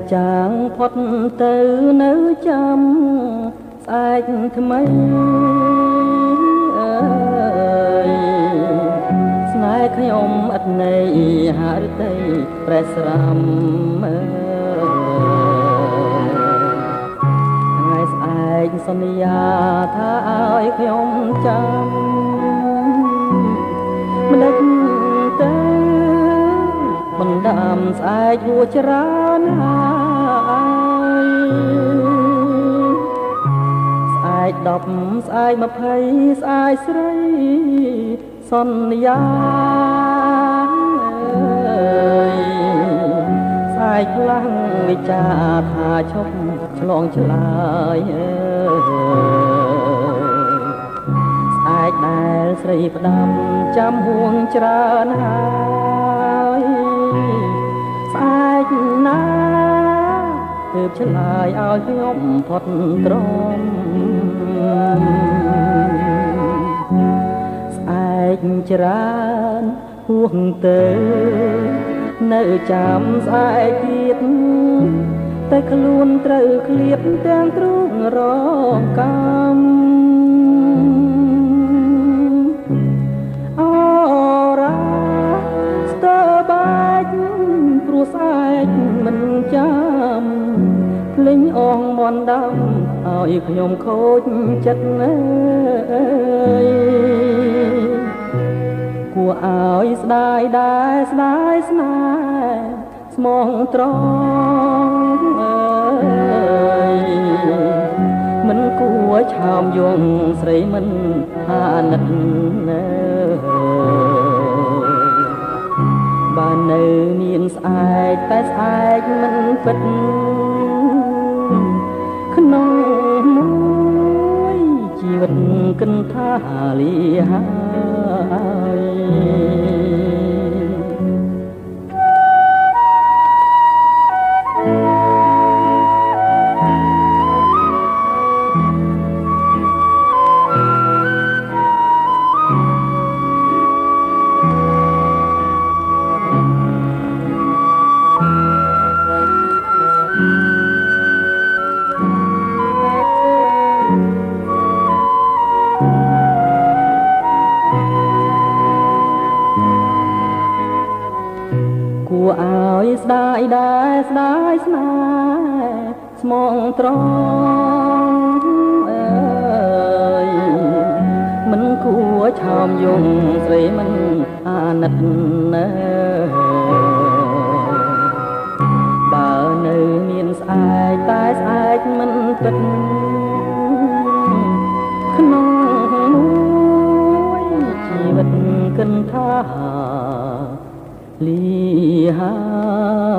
ចាងផុតទៅនៅចាំស្អែកថ្មីអើយស្នេហ៍ខ្ញុំឥតន័យហារតីប្រេះស្រាំថ្ងៃស្អែកសន្យាថាឲ្យខ្ញុំចាំមិនដេចទៅបណ្ដាំស្អែកហួចច្រើនហើយស្អែក10ស្អែក20ស្អែកស្រីសន្យាស្អែកខ្លាំងវិចាថាឈប់ឆ្លងឆ្លើយស្អែកដែលស្រីផ្ដាំចាំហួងច្រើនហើយស្អែកណាទើបឆ្លើយឲ្យខ្ញុំផុតទ្រាំស្អែកច្រើនហួងទៅនៅចាំស្អែកទៀតតែខ្លួនត្រូវឃ្លាតទាំងទ្រូងរងកម្មអូរ៉ាស្ទើបាច់ព្រោះស្អែកមិនចាំភ្លេងអងមន់ដាំឲ្យខ្ញុំខូចចិត្តអើយគួរឲ្យស្ដាយដែរស្ដាយស្នេហ៍ស្មងត្រង់អើយមិនគួរឆោមយងស្រីមិនអាណិតណាបើនៅមានស្អែកតែស្អែកមិនពិតក្នុងមួយជីវិតគិនថាលីហើយគួរឲ្យស្ដាយដែរស្ដាយស្នេហ៍ស្មងត្រង់អើយមិនគួរឆោមយងស្រីមិនអាណិតណាបើនៅមានស្អែកតែស្អែកមិនពិតក្នុងមួយជីវិតគិនថាលីហា